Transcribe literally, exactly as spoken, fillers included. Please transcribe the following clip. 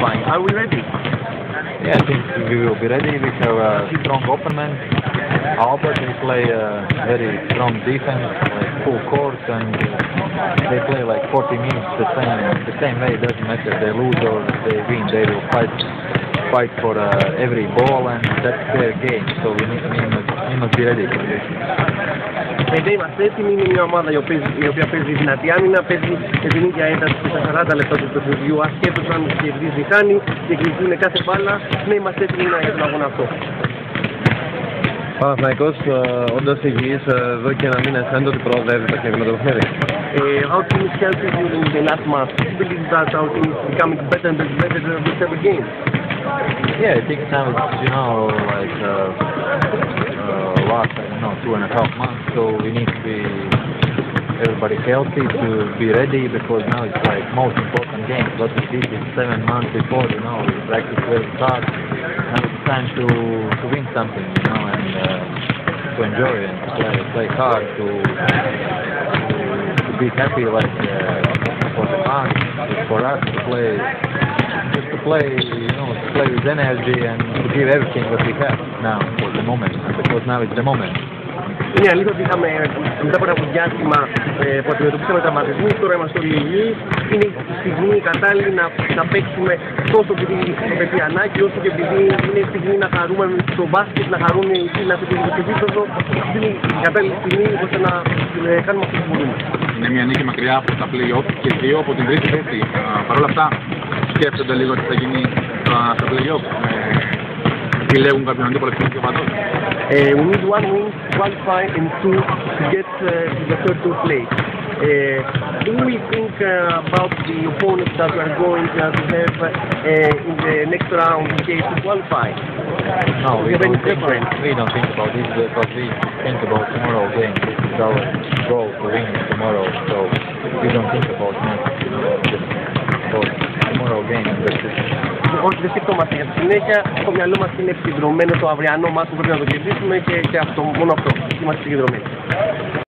qualifying. Are we ready? Yeah, I think we will be ready. We have a strong opponent. Albert, they play a very strong defense, like full court, and they play like forty minutes the same the same way. It doesn't matter they lose or they win. They will fight fight for uh, every ball, and that's their game. So we need we must, we must be ready for this. Εδώ είμαστε έτοιμοι, είναι μια ομάδα η οποία, η οποία παίζει δυνατή άμυνα, παίζει με την ίδια ένταση και στα σαράντα λεπτά του παιχνιδιού, ασχέτως αν κερδίζει χάνει και κερδίζουν κάθε μπάλα. Ναι, είμαστε έτοιμοι για τον αγώνα αυτό. Παναθηναϊκός, όντως υγιής εδώ και ένα μήνα, αισθάνεται ότι προοδεύει το παιχνίδι με το παιχνίδι. Uh, our team is healthy during the last month. Do you believe that our team is becoming better and better with every game? Yeah, I think now it's, you know, like uh, uh, last, I don't know, two and a half months, so we need to be everybody healthy to be ready, because now it's like most important game. What we did is seven months before, you know, we practiced very hard. Now it's time to, to win something, you know, and uh, to enjoy and to play, play hard, to, to, to be happy, like uh, for the fans, for us to play, just to play, you know, to play with energy and to give everything what we have now for the moment, because now it's the moment. Είναι αλήθεια ότι είχαμε μετά από ένα διάστημα ε, που αντιμετωπίσαμε τραυματισμούς, τώρα είμαστε όλοι υγιείς. Είναι η στιγμή κατάλληλη να, να παίξουμε τόσο επειδή έχει ανάγκη, όσο και επειδή είναι η στιγμή να χαρούμε στο μπάσκετ, να χαρούν οι φίλοι να φύγουν στο επίπεδο. Είναι η κατάλληλη στιγμή ώστε να ε, κάνουμε αυτό που μπορούμε. Είναι μια νίκη μακριά από τα play-off και δύο από την τρίτη θέση. Παρ' όλα αυτά, σκέφτονται λίγο τι θα γίνει στα play-off. Επιλέγουν κάποιον αντίπολο πιο παντός. Uh, we need one win to qualify and two to get uh, to the third two place. Uh, do we think uh, about the opponents that we are going uh, to have uh, in the next round in case to qualify? No, we, we don't think, we don't think about this because we think about tomorrow game. This is our goal to win tomorrow, so we don't think about next, you know, just about tomorrow game. Όχι, δεν σκεφτόμαστε για τη συνέχεια. Το μυαλό μας είναι επικεντρωμένο στο αυριανό μας που πρέπει να το κερδίσουμε και, και αυτό, μόνο αυτό. Είμαστε συγκεντρωμένοι.